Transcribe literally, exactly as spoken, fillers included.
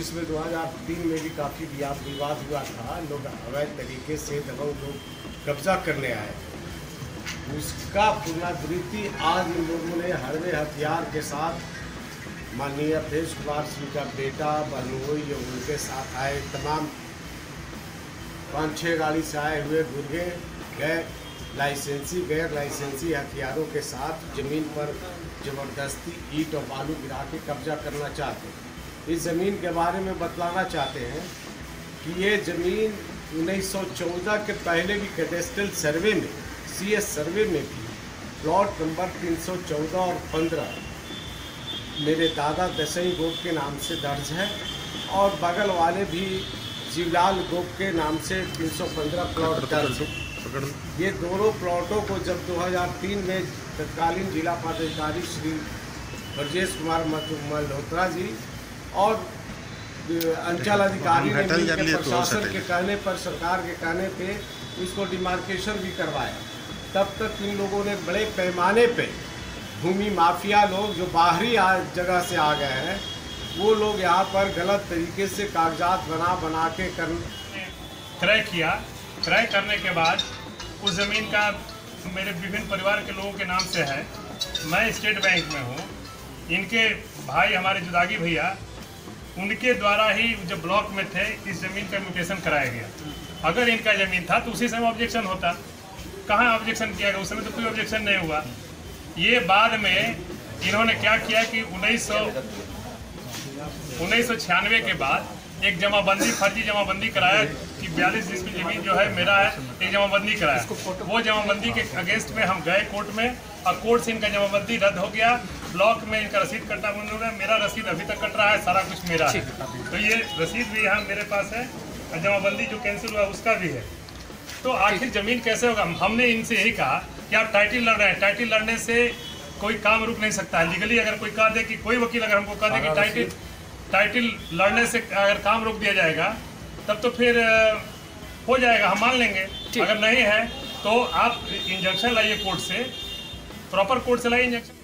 बीस में दो हज़ार तीन में भी काफ़ी विवाद हुआ था। लोग अवैध तरीके से दबंग लोग कब्जा करने आए, उसका पुनरावृत्ति आज इन लोगों ने हरवे हथियार के साथ माननीय अवधेश कुमार सिंह का बेटा बहनोई जो उनके साथ आए, तमाम पाँच छः गाड़ी से आए हुए गुर्गे गैर लाइसेंसी गैर लाइसेंसी हथियारों के साथ ज़मीन पर ज़बरदस्ती ईंट और बालू गिरा के कब्जा करना चाहते हैं। इस ज़मीन के बारे में बतलाना चाहते हैं कि ये ज़मीन उन्नीस सौ चौदह के पहले भी कैडेस्ट्रल सर्वे में सी एस सर्वे में भी प्लॉट नंबर तीन सौ चौदह और पंद्रह मेरे दादा दसई गोप के नाम से दर्ज है, और बगल वाले भी जीवलाल गोप के नाम से तीन सौ पंद्रह प्लॉट दर्ज है। ये दोनों प्लॉटों को जब दो हज़ार तीन में तत्कालीन जिला पदाधिकारी श्री ब्रजेश कुमार मल्होत्रा जी और अंचल अधिकारी ने मिलकर प्रशासन के कहने पर, सरकार के कहने पे इसको डिमार्केशन भी करवाया, तब तक इन लोगों ने बड़े पैमाने पे भूमि माफिया लोग जो बाहरी जगह से आ गए हैं, वो लोग यहाँ पर गलत तरीके से कागजात बना बना के कर क्रय किया। क्रय करने के बाद उस ज़मीन का मेरे विभिन्न परिवार के लोगों के नाम से है। मैं स्टेट बैंक में हूँ, इनके भाई हमारे जुदागी भैया, उनके द्वारा ही जब ब्लॉक में थे इस ज़मीन का म्यूटेशन कराया गया। अगर इनका ज़मीन था तो उसी समय ऑब्जेक्शन होता, कहाँ ऑब्जेक्शन किया गया? उस समय तो कोई ऑब्जेक्शन नहीं हुआ। ये बाद में इन्होंने क्या किया कि उन्नीस सौ उन्नीस सौ छियानवे के बाद एक जमाबंदी, फर्जी जमाबंदी कराया कि बयालीस जिसकी जमीन जो है मेरा है, एक जमाबंदी कराया। वो जमाबंदी के अगेंस्ट में हम गए कोर्ट में, और कोर्ट से इनका जमाबंदी रद्द हो गया। ब्लॉक में इनका रसीद कटा बंद हो गया, मेरा रसीद अभी तक कट रहा है, सारा कुछ मेरा है। तो ये रसीद भी यहाँ मेरे पास है, और जमाबंदी जो कैंसिल हुआ उसका भी है। तो आखिर जमीन कैसे होगा? हमने इनसे यही कहा कि आप टाइटल लड़ रहे हैं, टाइटल लड़ने से कोई काम रुक नहीं सकता है। लीगली अगर कोई कह दे कि कोई वकील अगर हमको कह दे कि टाइटल टाइटल लड़ने से अगर काम रुक दिया जाएगा, तब तो फिर हो जाएगा, हम मान लेंगे। अगर नहीं है तो आप इंजंक्शन लाइए कोर्ट से, प्रॉपर कोर्ट से लाइए इंजंक्शन।